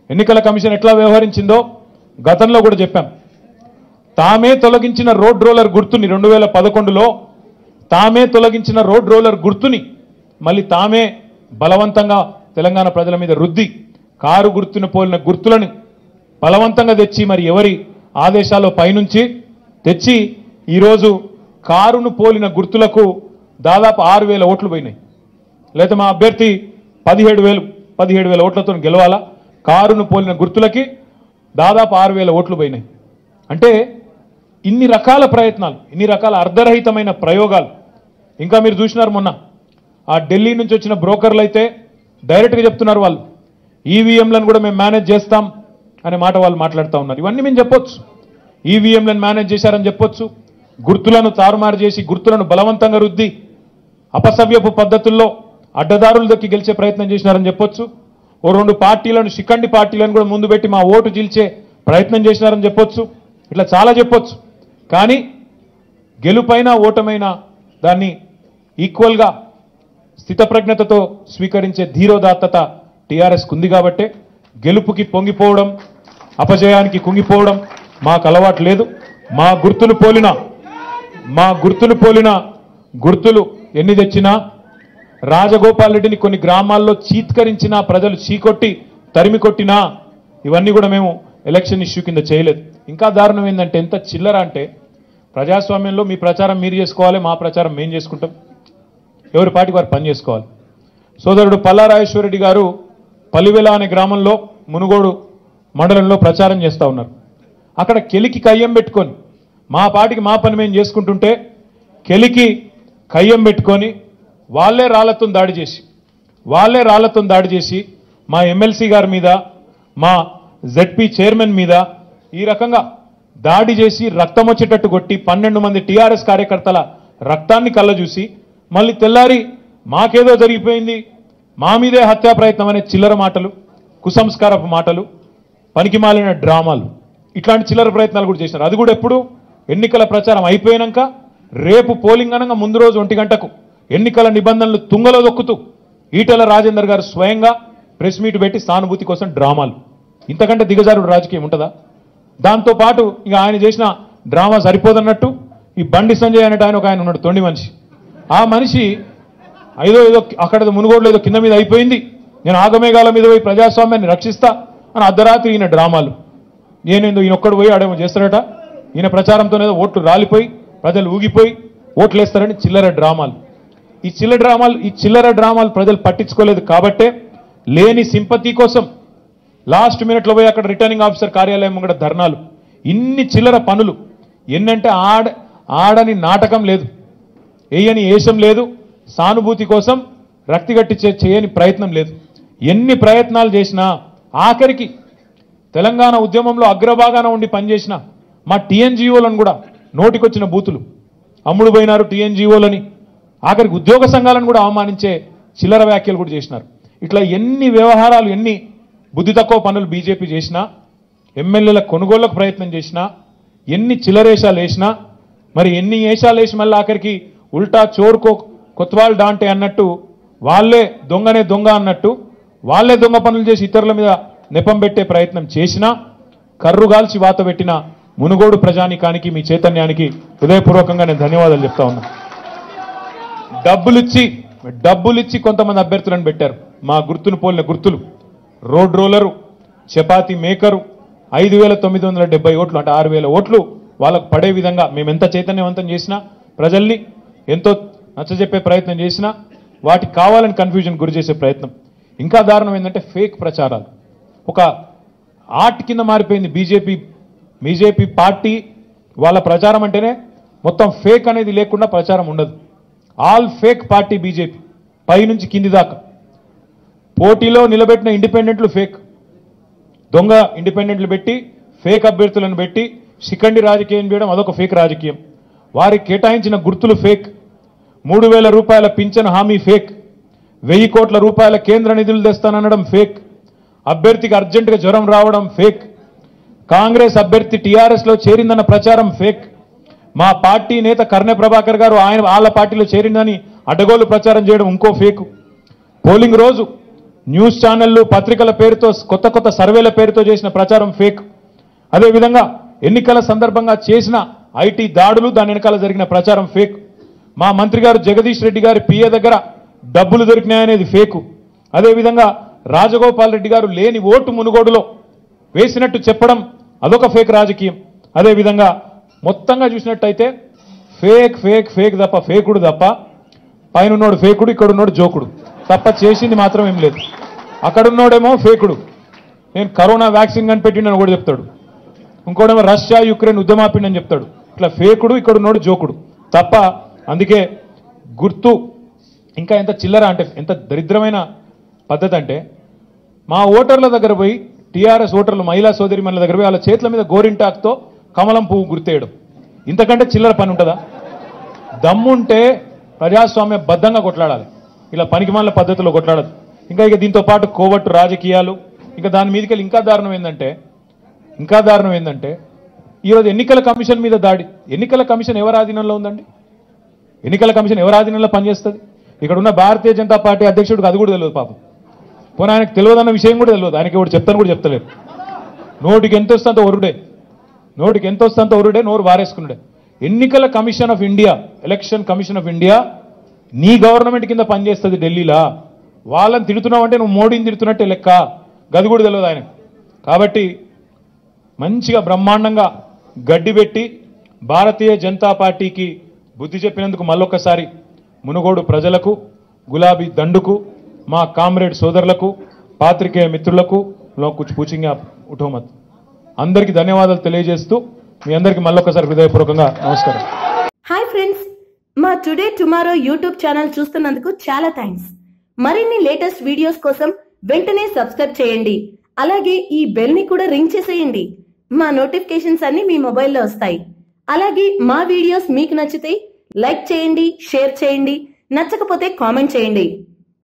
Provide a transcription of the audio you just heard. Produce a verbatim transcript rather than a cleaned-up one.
ఎన్నికల కమిషన్ ఎట్లా వ్యవహరించిందో గతంలో కూడా చెప్పాం. తామే తొలగించిన రోడ్ రోలర్ గుర్తుని రెండు వేల పదకొండులో తామే తొలగించిన రోడ్ రోలర్ గుర్తుని మళ్ళీ తామే బలవంతంగా తెలంగాణ ప్రజల మీద రుద్ది కారు గుర్తును పోలిన గుర్తులను బలవంతంగా తెచ్చి మరి ఎవరి ఆదేశాల్లో పైనుంచి తెచ్చి ఈరోజు కారును పోలిన గుర్తులకు దాదాపు ఆరు వేల ఓట్లు పోయినాయి. లేదా మా అభ్యర్థి పదిహేడు వేలు పదిహేడు వేల ఓట్లతో గెలవాలా, కారును పోలిన గుర్తులకి దాదాపు ఆరు వేల ఓట్లు పోయినాయి. అంటే ఇన్ని రకాల ప్రయత్నాలు, ఇన్ని రకాల అర్ధరహితమైన ప్రయోగాలు. ఇంకా మీరు చూసినారు మొన్న ఆ ఢిల్లీ నుంచి వచ్చిన బ్రోకర్లు అయితే డైరెక్ట్గా చెప్తున్నారు వాళ్ళు ఈవీఎంలను కూడా మేము మేనేజ్ చేస్తాం అనే మాట వాళ్ళు మాట్లాడుతూ ఉన్నారు. ఇవన్నీ మేము చెప్పొచ్చు, ఈవీఎంలను మేనేజ్ చేశారని చెప్పొచ్చు, గుర్తులను తారుమారు చేసి గుర్తులను బలవంతంగా రుద్ది అపసవ్యపు పద్ధతుల్లో అడ్డదారులు దొక్కి గెలిచే ప్రయత్నం చేసినారని చెప్పొచ్చు. ఓ రెండు పార్టీలను శిఖండి పార్టీలను కూడా ముందు పెట్టి మా ఓటు చీల్చే ప్రయత్నం చేసినారని చెప్పొచ్చు. ఇట్లా చాలా చెప్పొచ్చు. కానీ గెలుపైన ఓటమైన దాన్ని ఈక్వల్గా స్థితప్రజ్ఞతతో స్వీకరించే ధీరోదాత్తత టీఆర్ఎస్కు ఉంది కాబట్టే గెలుపుకి పొంగిపోవడం, అపజయానికి కుంగిపోవడం మాకు అలవాటు లేదు. మా గుర్తులు పోలిన మా గుర్తులు పోలిన గుర్తులు ఎన్ని తెచ్చినా, రాజగోపాల్ రెడ్డిని కొన్ని గ్రామాల్లో చీత్కరించినా, ప్రజలు చీకొట్టి తరిమి కొట్టినా ఇవన్నీ కూడా మేము ఎలక్షన్ ఇష్యూ కింద చేయలేదు. ఇంకా దారుణం ఏంటంటే ఎంత చిల్లర అంటే ప్రజాస్వామ్యంలో మీ ప్రచారం మీరు చేసుకోవాలి, మా ప్రచారం మేము చేసుకుంటాం, ఎవరి పార్టీకి వారు పని చేసుకోవాలి. సోదరుడు పల్లారాజేశ్వరరెడ్డి గారు పల్లివెల అనే గ్రామంలో మునుగోడు మండలంలో ప్రచారం చేస్తూ ఉన్నారు. అక్కడ కెలికి కయ్యం పెట్టుకొని మా పార్టీకి మా పని మేము చేసుకుంటుంటే కెలికి కయ్యం పెట్టుకొని వాళ్ళే రాళ్లతో దాడి చేసి వాళ్ళే రాళ్లతో దాడి చేసి మా ఎమ్మెల్సీ గారి మీద, మా జెడ్పీ చైర్మన్ మీద ఈ రకంగా దాడి చేసి రక్తం వచ్చేటట్టు కొట్టి పన్నెండు మంది టీఆర్ఎస్ కార్యకర్తల రక్తాన్ని కళ్ళ చూసి మళ్ళీ తెల్లారి మాకేదో జరిగిపోయింది, మా మీదే హత్యా ప్రయత్నం అనే చిల్లర మాటలు, కుసంస్కారపు మాటలు, పనికిమాలిన డ్రామాలు, ఇట్లాంటి చిల్లర ప్రయత్నాలు కూడా చేసినారు. అది కూడా ఎప్పుడు ఎన్నికల ప్రచారం అయిపోయినాక రేపు పోలింగ్ అనగా ముందు రోజు ఒంటి గంటకు ఎన్నికల నిబంధనలు తుంగలో దొక్కుతూ ఈటెల రాజేందర్ గారు స్వయంగా ప్రెస్ మీట్ పెట్టి సానుభూతి కోసం డ్రామాలు. ఇంతకంటే దిగజారుడు రాజకీయం ఉంటుందా? దాంతోపాటు ఇక ఆయన చేసిన డ్రామా సరిపోదన్నట్టు ఈ బండి సంజయ్ అనేట ఆయన ఒక ఆయన ఉన్నాడు, తొండి మనిషి. ఆ మనిషి ఐదో ఏదో అక్కడ మునుగోడులో ఏదో కింద మీద అయిపోయింది, నేను ఆగమేఘాల మీద పోయి ప్రజాస్వామ్యాన్ని రక్షిస్తా అని అర్ధరాత్రి ఈయన డ్రామాలు. నేనేందో ఈయన ఒక్కడు పోయి ఆడేమో చేస్తాడట, ఈయన ప్రచారంతోనేదో ఓట్లు రాలిపోయి ప్రజలు ఊగిపోయి ఓట్లు వేస్తారని చిల్లర డ్రామాలు. ఈ చిల్లర డ్రామాలు ఈ చిల్లర డ్రామాలు ప్రజలు పట్టించుకోలేదు కాబట్టే లేని సింపతి కోసం లాస్ట్ మినిట్లో పోయి అక్కడ రిటర్నింగ్ ఆఫీసర్ కార్యాలయం కూడా ధర్నాలు. ఇన్ని చిల్లర పనులు ఎన్నంటే ఆడ ఆడని నాటకం లేదు, వేయని ఏషం లేదు, సానుభూతి కోసం రక్తిగట్టి చేయని ప్రయత్నం లేదు. ఎన్ని ప్రయత్నాలు చేసినా ఆఖరికి తెలంగాణ ఉద్యమంలో అగ్రభాగాన ఉండి పనిచేసిన మా టీఎన్జిఓలను కూడా నోటికొచ్చిన బూతులు అమ్ముడు పోయినారు టీఎన్జిఓలని, ఆఖరికి ఉద్యోగ సంఘాలను కూడా అవమానించే చిల్లర వ్యాఖ్యలు కూడా చేసినారు. ఇట్లా ఎన్ని వ్యవహారాలు, ఎన్ని బుద్ధి తక్కువ పనులు బీజేపీ చేసినా, ఎమ్మెల్యేల కొనుగోళ్లకు ప్రయత్నం చేసినా, ఎన్ని చిల్లరేషాలు వేసినా, మరి ఎన్ని ఏషాలు వేసి మళ్ళీ ఆఖరికి ఉల్టా చోరుకో కొత్వాల్ డాంటే అన్నట్టు వాళ్ళే దొంగనే దొంగ అన్నట్టు వాళ్ళే దొంగ పనులు చేసి ఇతరుల మీద నెపం పెట్టే ప్రయత్నం చేసినా కర్రుగాల్చి వాత పెట్టిన మునుగోడు ప్రజానికానికి, మీ చైతన్యానికి హృదయపూర్వకంగా నేను ధన్యవాదాలు చెప్తా ఉన్నా. డబ్బులిచ్చి డబ్బులిచ్చి కొంతమంది అభ్యర్థులను పెట్టారు. మా గుర్తును పోలిన గుర్తులు రోడ్ రోలరు, చపాతీ మేకరు, ఐదు వేల తొమ్మిది వందల డెబ్బై ఓట్లు అంటే ఆరు వేల ఓట్లు వాళ్ళకు పడే విధంగా మేము ఎంత చైతన్యవంతం చేసినా, ప్రజల్ని ఎంతో నచ్చజెప్పే ప్రయత్నం చేసినా వాటికి కావాలని కన్ఫ్యూజన్ గురి చేసే ప్రయత్నం. ఇంకా దారుణం ఏంటంటే ఫేక్ ప్రచారాలు. ఒక ఆర్ట్ కింద మారిపోయింది బీజేపీ బీజేపీ పార్టీ. వాళ్ళ ప్రచారం అంటేనే మొత్తం ఫేక్ అనేది లేకుండా ప్రచారం ఉండదు. ఆల్ ఫేక్ పార్టీ బీజేపీ, పైనుంచి కింది దాకా. పోటీలో నిలబెట్టిన ఇండిపెండెంట్లు ఫేక్, దొంగ ఇండిపెండెంట్లు పెట్టి ఫేక్ అభ్యర్థులను పెట్టి శిఖండి రాజకీయం చేయడం అదొక ఫేక్ రాజకీయం. వారికి కేటాయించిన గుర్తులు ఫేక్, మూడు వేల రూపాయల పింఛన్ హామీ ఫేక్, వెయ్యి కోట్ల రూపాయల కేంద్ర నిధులు తెస్తానడం ఫేక్, అభ్యర్థికి అర్జెంటుగా జ్వరం రావడం ఫేక్, కాంగ్రెస్ అభ్యర్థి టీఆర్ఎస్లో చేరిందన్న ప్రచారం ఫేక్, మా పార్టీ నేత కర్ణె ప్రభాకర్ గారు ఆయన వాళ్ళ పార్టీలో చేరిందని అడ్డగోలు ప్రచారం చేయడం ఇంకో ఫేక్, పోలింగ్ రోజు న్యూస్ ఛానళ్లు పత్రికల పేరుతో కొత్త కొత్త సర్వేల పేరుతో చేసిన ప్రచారం ఫేక్. అదేవిధంగా ఎన్నికల సందర్భంగా చేసిన ఐటీ దాడులు దాని వెనకాల జరిగిన ప్రచారం ఫేక్. మా మంత్రి గారు జగదీష్ రెడ్డి గారి పిఏ దగ్గర డబ్బులు దొరికినాయనేది ఫేకు. అదేవిధంగా రాజగోపాల్ రెడ్డి గారు లేని ఓటు మునుగోడులో వేసినట్టు చెప్పడం అదొక ఫేక్ రాజకీయం. అదేవిధంగా మొత్తంగా చూసినట్టయితే ఫేక్ ఫేక్ ఫేక్ తప్ప ఫేకుడు తప్ప పైనున్నోడు ఫేకుడు ఇక్కడున్నోడు జోకుడు తప్ప చేసింది మాత్రం ఏం లేదు. అక్కడున్నోడేమో ఫేకుడు, నేను కరోనా వ్యాక్సిన్ కనిపెట్టిండని కూడా చెప్తాడు, ఇంకోడేమో రష్యా యుక్రెయిన్ ఉద్యమాపిండని చెప్తాడు. ఇట్లా ఫేకుడు ఇక్కడున్నోడు జోకుడు తప్ప. అందుకే గుర్తు ఇంకా ఎంత చిల్లర అంటే ఎంత దరిద్రమైన పద్ధతి అంటే మా ఓటర్ల దగ్గర పోయి టీఆర్ఎస్ ఓటర్లు మహిళా సోదరి మనుల దగ్గర పోయి వాళ్ళ చేతుల మీద గోరింటాక్తో కమలం పువ్వు గుర్తేయడం, ఇంతకంటే చిల్లర పని ఉంటుందా? దమ్ముంటే ప్రజాస్వామ్య బద్ధంగా కొట్లాడాలి, ఇలా పనికిమాల పద్ధతిలో కొట్లాడదు. ఇంకా ఇక దీంతో పాటు కోవట్టు రాజకీయాలు, ఇంకా దాని మీదకి ఇంకా దారుణం ఏంటంటే ఇంకా దారుణం ఏంటంటే ఈరోజు ఎన్నికల కమిషన్ మీద దాడి. ఎన్నికల కమిషన్ ఎవరి ఆధీనంలో ఉందండి? ఎన్నికల కమిషన్ ఎవరి ఆధీనంలో పనిచేస్తుంది? ఇక్కడ ఉన్న భారతీయ జనతా పార్టీ అధ్యక్షుడికి అది కూడా తెలియదు పాపం. పోనీ ఆయనకు తెలియదన్న విషయం కూడా తెలియదు, ఆయనకి ఎవరు చెప్తాను కూడా చెప్తలేరు. నోటికి ఎంత వస్తుందో ఒరుడే, నోటికి ఎంత వస్తుందో ఒరుడే, నోరు వారేసుకున్నాడే. ఎన్నికల commission of India, election commission of India నీ గవర్నమెంట్ కింద పనిచేస్తుంది ఢిల్లీలో. వాళ్ళని తిడుతున్నావు అంటే నువ్వు మోడీని తిడుతున్నట్టే లెక్క, గది కూడా తెలియదు ఆయన. కాబట్టి మంచిగా బ్రహ్మాండంగా గడ్డి పెట్టి భారతీయ జనతా పార్టీకి బుద్ధి చెప్పినందుకు మళ్ళొక్కసారి మునుగోడు ప్రజలకు, గులాబీ దండుకు, మా కామ్రేడ్ సోదరులకు, పాత్రికేయ మిత్రులకు కుछ పూచింగా ఉఠోమత్ అందరికీ ధన్యవాదాలు తెలియజేస్తూ మీ అందరికీ మళ్ళొక్కసారి హృదయపూర్వకంగా నమస్కారం. హాయ్ ఫ్రెండ్స్, మా టుడే టుమారో యూట్యూబ్ ఛానల్ చూస్తున్నందుకు చాలా థ్యాంక్స్. మరిన్ని లేటెస్ట్ వీడియోస్ కోసం వెంటనే సబ్స్క్రైబ్ చేయండి. అలాగే ఈ బెల్ ని కూడా రింగ్ చేసేయండి. మా నోటిఫికేషన్స్ అన్ని మీ మొబైల్లో వస్తాయి. అలాగే మా వీడియోస్ మీకు నచ్చితే లైక్ చేయండి, షేర్ చేయండి, నచ్చకపోతే కామెంట్ చేయండి.